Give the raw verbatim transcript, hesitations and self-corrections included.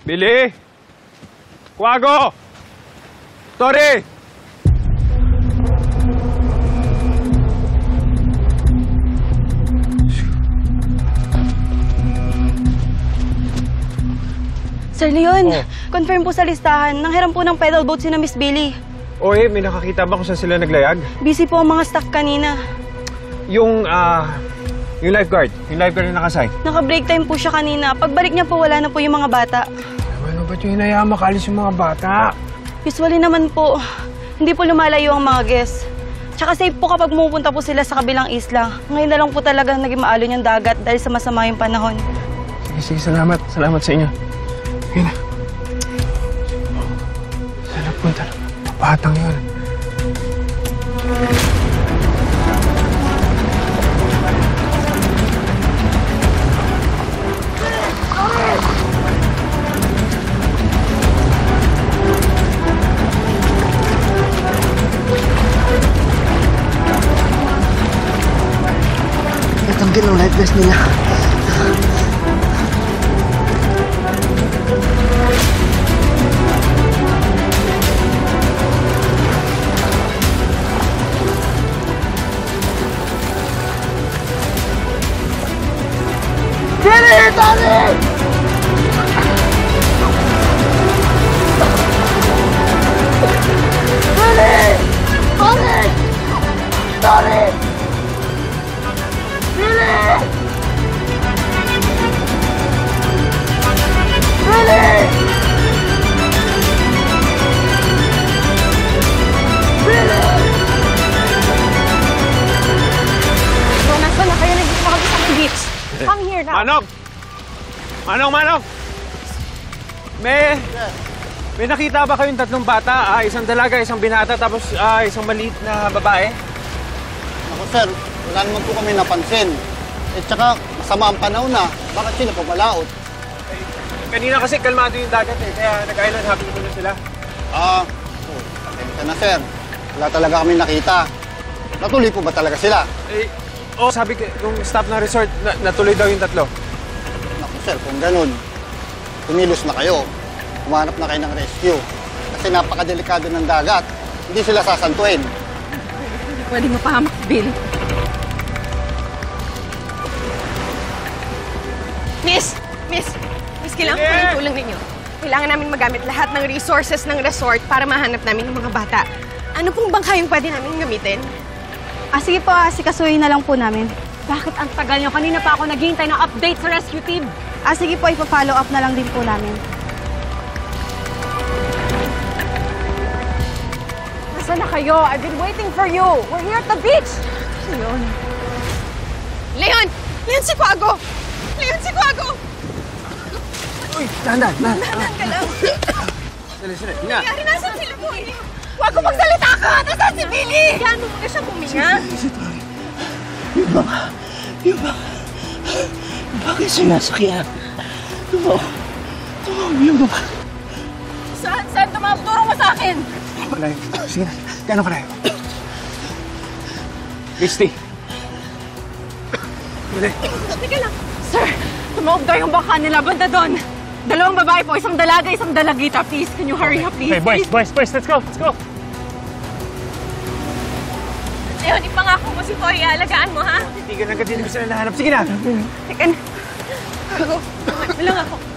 Billy! Kuwago! Tori! Sir Leon, Oh. confirm po sa listahan. Nanghiram po ng pedal boat si na Miss Billy. O eh, may nakakita ba kung saan sila naglayag? Busy po ang mga staff kanina. Yung, ah, yung lifeguard. Yung lifeguard na nakasay. Naka-break time po siya kanina. Pagbalik niya po, wala na po yung mga bata. Ano ba't yung hinayaan makalis yung mga bata? Usually naman po, hindi po lumalayo ang mga guests. Tsaka safe po kapag pumupunta po sila sa kabilang isla. Ngayon na lang po talaga naging maalon yung dagat dahil sa masama yung panahon. Sige, sige, salamat. Salamat sa inyo. Yun na. Saan nagpunta ng batang yun? Natanggal ang life vest nila. Billy! Tony! Billy! Tony! Tony! Billy! Billy! Billy! So, nasaan na kayo? Naging pa kami sa beach. Come here now. Manong! Manong, Manong! May... May nakita ba kayong tatlong bata? Ah, isang dalaga, isang binata, tapos ah, isang maliit na babae? Ako, sir, wala naman po kami napansin. Eh, tsaka, masama ang panahon na. Bakit sila pabalaot? Kanina kasi kalmado yung dagat eh, kaya nag-island hopping muna sila. Ah, oh, pasensya na, sir. Wala talaga kami nakita. Natuloy po ba talaga sila? Eh, oh, sabi ko, yung staff ng resort, na natuloy daw yung tatlo. Naku, sir, kung ganun, tumilos na kayo. Humanap na kayo ng rescue. Kasi napakadelikado ng dagat. Hindi sila sasantuin. Pwede mo pahamak, Bill. Miss! Miss! Miss, kailangan ko ng tulong ninyo. Kailangan namin magamit lahat ng resources ng resort para mahanap namin yung mga bata. Ano pong bangka yung pwede namin gamitin? Ah, sige po, ah, sikasuhin na lang po namin. Bakit ang tagal nyo? Kanina pa ako naghihintay ng update sa rescue team. Ah, sige po, ipa-follow up na lang din po namin. Nasaan na kayo? I've been waiting for you. We're here at the beach. Leon. Leon! Leon, si Quago! Leon, si Quago! Uy, dahan-dahan, dahan. Dahan ka lang. Sali, sali, hinga. Nangyari, nasaan sila po? Quago, magsalita ka! Nasaan si Billy? Kaya mo muna siya puminga. Si Tony. Yung mga... Yung mga... Bakit sinasakyan? Tumaw. Tumaw yung mga... Saan? Saan? Tumawag mo sa akin! Malayo. Sige na, gano'n ka na yun? Misty. Dali. Teka lang. Sir, tumawag daw yung bangka nila. Banda doon. Dalawang babae po. Isang dalaga, isang dalagita. Please, can you hurry up, please? Okay, boys, please? boys, boys, let's go, let's go. Leon, ipangako mo si Tori. Alagaan mo, ha? Titigan agad din ko sila nahanap. Sige na. Teka na. Ako. Lang ako.